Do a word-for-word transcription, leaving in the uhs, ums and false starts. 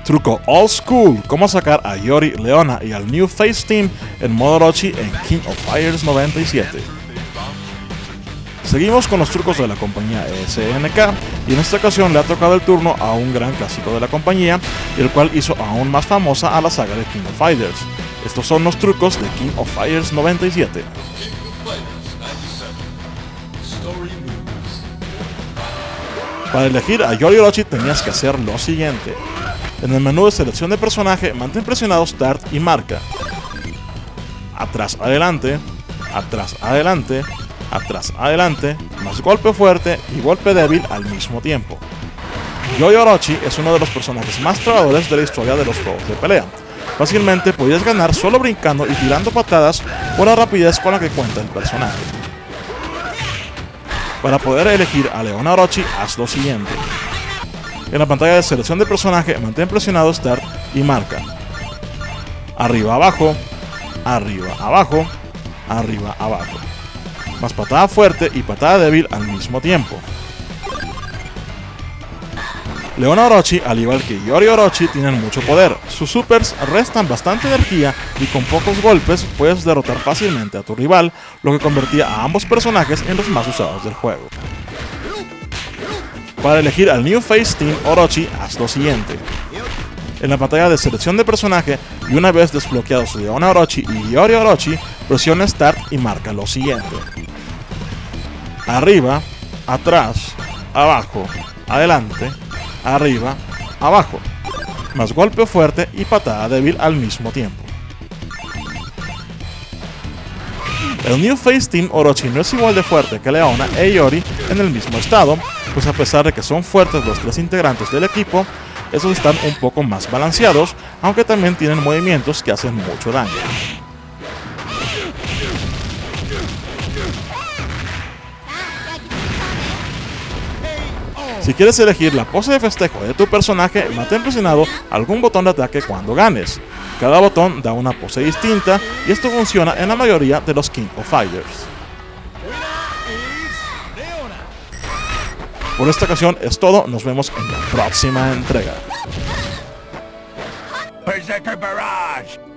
Truco Old School, cómo sacar a Yori, Leona y al New Face Team en modo Orochi en King of Fighters noventa y siete. Seguimos con los trucos de la compañía S N K y en esta ocasión le ha tocado el turno a un gran clásico de la compañía y el cual hizo aún más famosa a la saga de King of Fighters. Estos son los trucos de King of Fighters noventa y siete. Para elegir a Yori Orochi tenías que hacer lo siguiente. En el menú de selección de personaje, mantén presionado Start y marca. Atrás, adelante, atrás, adelante, atrás, adelante, más golpe fuerte y golpe débil al mismo tiempo. Yori Orochi es uno de los personajes más trabadores de la historia de los juegos de pelea. Fácilmente podías ganar solo brincando y tirando patadas por la rapidez con la que cuenta el personaje. Para poder elegir a Leona Orochi, haz lo siguiente. En la pantalla de selección de personaje, mantén presionado Start y marca. Arriba, abajo, arriba, abajo, arriba, abajo. Más patada fuerte y patada débil al mismo tiempo. Leona Orochi, al igual que Yori Orochi, tienen mucho poder. Sus supers restan bastante energía y con pocos golpes puedes derrotar fácilmente a tu rival, lo que convertía a ambos personajes en los más usados del juego. Para elegir al New Face Team Orochi, haz lo siguiente. En la pantalla de selección de personaje y una vez desbloqueados Leona Orochi y Yori Orochi, presiona Start y marca lo siguiente. Arriba, atrás, abajo, adelante, arriba, abajo, más golpe fuerte y patada débil al mismo tiempo. El New Face Team Orochi no es igual de fuerte que Leona e Yori en el mismo estado, pues a pesar de que son fuertes los tres integrantes del equipo, esos están un poco más balanceados, aunque también tienen movimientos que hacen mucho daño. Si quieres elegir la pose de festejo de tu personaje, mantén presionado algún botón de ataque cuando ganes. Cada botón da una pose distinta y esto funciona en la mayoría de los King of Fighters. Por esta ocasión es todo, nos vemos en la próxima entrega. Berserker Barrage!